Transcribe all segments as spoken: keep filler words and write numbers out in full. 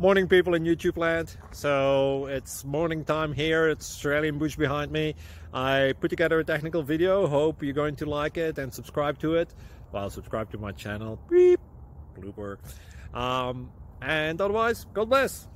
Morning people in YouTube land. So it's morning time here. It's Australian bush behind me. I put together a technical video. Hope you're going to like it and subscribe to it. Well, subscribe to my channel. Beep. Blooper. Um, and otherwise, God bless.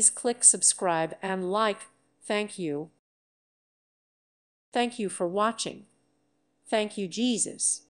Please click subscribe and like. Thank you. Thank you for watching. Thank you, Jesus.